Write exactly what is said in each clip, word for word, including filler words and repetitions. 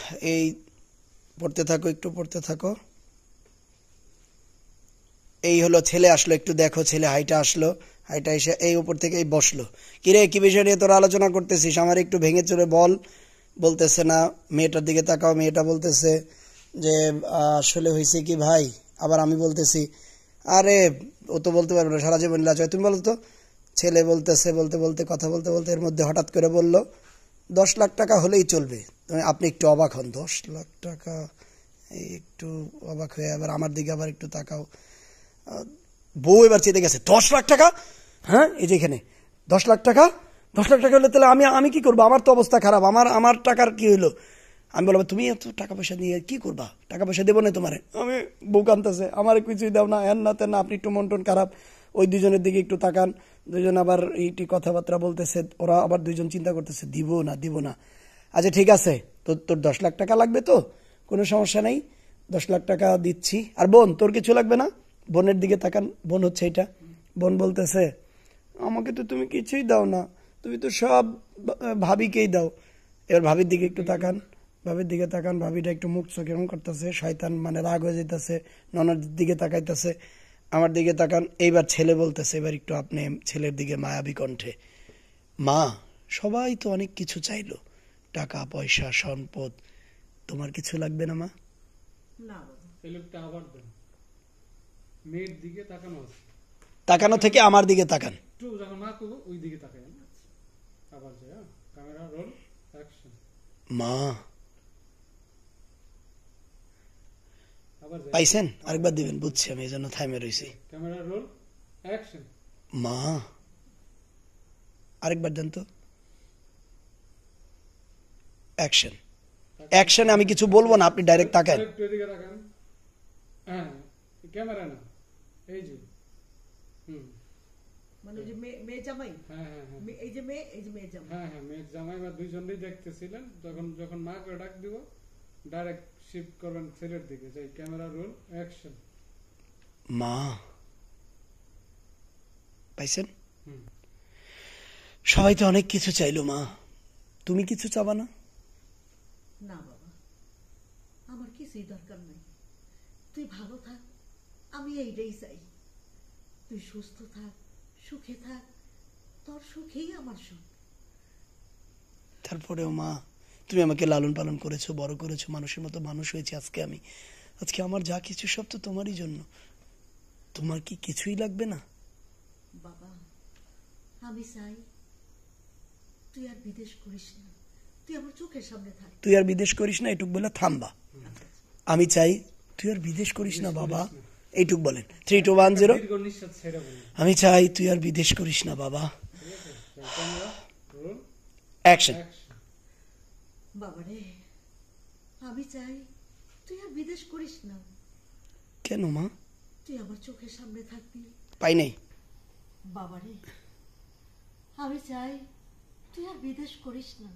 এই পড়তে থাকো, একটু পড়তে থাকো। এই হলো ছেলে আসলো, একটু দেখো, ছেলে হাইটা আসলো, হাইটা এসে এই উপর থেকে এই বসলো। কিরে, কি বিষয় নিয়ে তোরা আলোচনা করতেছিস? আমার একটু ভেঙে চড়ে বল। বলতেছে না। মেয়েটার দিকে তাকাও, মেয়েটা বলতেছে যে আসলে হয়েছে কি ভাই। আবার আমি বলতেছি আরে ও তো বলতে পারবে না, সারা জীবন লাজ হয়, তুমি বলো তো। ছেলে বলতেছে, বলতে বলতে কথা বলতে বলতে এর মধ্যে হঠাৎ করে বলল দশ লাখ টাকা হলেই চলবে। আপনি একটু অবাক হন, দশ লাখ টাকা, এই একটু অবাক হয়ে আবার আমার দিকে আবার একটু তাকাও। বউ এবার চেতে গেছে, দশ লাখ টাকা? হ্যাঁ, এই যে এখানে দশ লাখ টাকা, দশ লাখ টাকা হলে তাহলে আমি আমি কি করবো? আমার তো অবস্থা খারাপ, আমার আমার টাকার কি হইলো? আমি বলবো তুমি এত টাকা পয়সা নিয়ে কি করবা? টাকা পয়সা দেবো না তোমার। আমি বউ কানতেছে, আমার কিছুই দাও না, হ্যান না তেন না, আপনি একটু মন টন খারাপ। ওই দুজনের দিকে একটু তাকান, দুজন আবার এইটি কথাবার্তা বলতেছে, ওরা আবার দুইজন চিন্তা করতেছে দিব না দিব না। আচ্ছা ঠিক আছে, তোর তোর দশ লাখ টাকা লাগবে তো, কোনো সমস্যা নেই, দশ লাখ টাকা দিচ্ছি। আর বোন, তোর কিছু লাগবে না? বোনের দিকে তাকান, বোন হচ্ছে এটা। বোন বলতেছে আমাকে তো তুমি কিছুই দাও না, তুমি তো সব ভাবিকেই দাও। এবার ভাবির দিকে একটু তাকান, ভাবির দিকে তাকান, ভাবিটা একটু মুখ চোখ এরকম করতেছে, শয়তান মানে রাগ হয়ে যেতেছে, ননার দিকে তাকাইতেছে, আমার দিকে তাকান। এইবার ছেলে বলতেছে, এবার একটু আপনি ছেলের দিকে মায়াবী কণ্ঠে, মা সবাই তো অনেক কিছু চাইলো, টাকা পয়সা সম্পদ, তোমার কিছু লাগবে না মা? মেয়ের দিকে তাকানো আছে, তাকানো থেকে আমার দিকে তাকান। একটু যখন মা করবো ওই দিকে তাকাই। আবার যায়, ক্যামেরা রোল অ্যাকশন। মা পাইছেন? আরেকবার দিবেন, বুঝছি আমি, এই জন্য থাইমে রয়েছি। Camera roll action. মা আরেকবার দেন তো, অ্যাকশন। অ্যাকশনে আমি কিছু বলবো না, আপনি ডাইরেক্ট তাকান। এদিকে তাকান। হ্যাঁ, ক্যামেরা না, এই যে হুম মানে যে মেয়ে জামাই। হ্যাঁ হ্যাঁ হ্যাঁ, এই যে মেয়ে, এই যে মেয়ে জামাই। হ্যাঁ হ্যাঁ, মেয়ে জামাই বা দুইজনেই দেখতেছিলেন। তখন যখন মা করে ডাক দিব, ডাইরেক্ট শিফট করবেন ছেলের দিকে। যাই, ক্যামেরা রোল অ্যাকশন। মা পাইছেন? হুম। সবাই তো অনেক কিছু চাইলো মা, তুমি কিছু চাবা না? না বাবা, আমার কিছুই দরকার নাই, তুই ভালো থাক, আমি এইটাই চাই। তুই সুস্থ থাক, সুখে থাক, তোর সুখেই আমার সুখ। তারপরেও মা, তুমি আমাকে লালন পালন করেছো, বড় করেছো, মানুষের মতো মানুষ হয়েছে আজকে আমি। আজকে আমার যা কিছু সব তো তোমারই জন্য। তোমার কি কিছুই লাগবে না? বাবা, আমি চাই তুই আর বিদেশ করিস না, তুই আমার চোখের সামনে থাক। তুই আর বিদেশ করিস না, এটুক বলে থামবা। আমি চাই তুই আর বিদেশ করিস না বাবা, এইটুক বলেন। Three two one zero. আমি চাই তুই আর বিদেশ করিস না বাবা। অ্যাকশন। বাবা রে, আমি চাই তুই আর বিদেশ করিস না। কেন মা? তুই আমার চোখের সামনে থাকবি। পাই নাই। বাবা রে, আমি চাই তুই আর বিদেশ করিস না।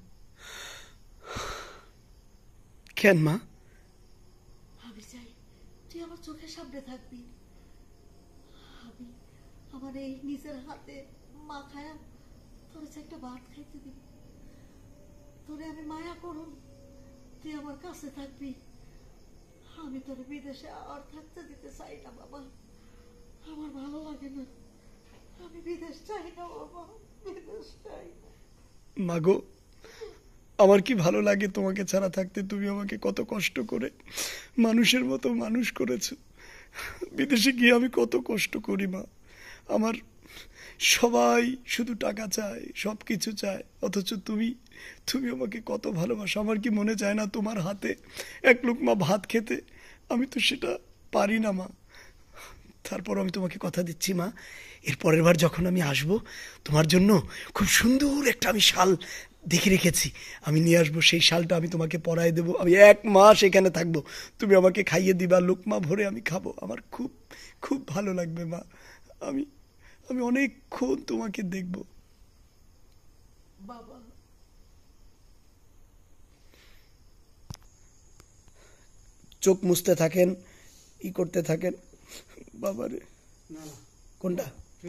কেন মা? আমি চাই তুই আমার চোখের সামনে থাকবি। আমি আমার এই নিজের হাতে মা খায়া তোর একটা ভাত খাইতে দিবি, তোরে আমি মায়া করুন, তুই আমার কাছে থাকবি। আমি তোর বিদেশে আর থাকতে দিতে চাই না বাবা, আমার ভালো লাগে না, আমি বিদেশ চাই না বাবা, বিদেশ চাই না। মাগো, আমার কি ভালো লাগে তোমাকে ছাড়া থাকতে। তুমি আমাকে কত কষ্ট করে মানুষের মতো মানুষ করেছো। বিদেশে গিয়ে আমি কত কষ্ট করি মা। আমার সবাই শুধু টাকা চায়, সব কিছু চায়, অথচ তুমি তুমি আমাকে কত ভালোবাসো। আমার কি মনে চায় না তোমার হাতে এক লুকমা ভাত খেতে? আমি তো সেটা পারি না মা। তারপর আমি তোমাকে কথা দিচ্ছি মা, এর পরের বার যখন আমি আসব, তোমার জন্য খুব সুন্দর একটা আমি শাল দেখে রেখেছি, আমি নিয়ে আসবো। সেই শালটা আমি তোমাকে পরায় দেবো, আমি এক মাস এখানে থাকবো, তুমি আমাকে খাইয়ে দিবা, লোকমা ভরে আমি খাবো। আমার খুব খুব ভালো লাগবে মা। আমি আমি অনেকক্ষণ তোমাকে দেখব বাবা। চোখ মুছতে থাকেন, ই করতে থাকেন। বাবারে, কোনটা?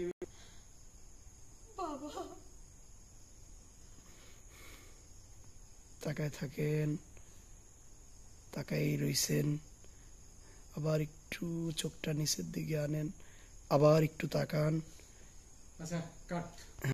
বাবা, তাকায় থাকেন। তাকাই রইছেন, আবার একটু চোখটা নিচের দিকে আনেন, আবার একটু তাকান। আচ্ছা কাট।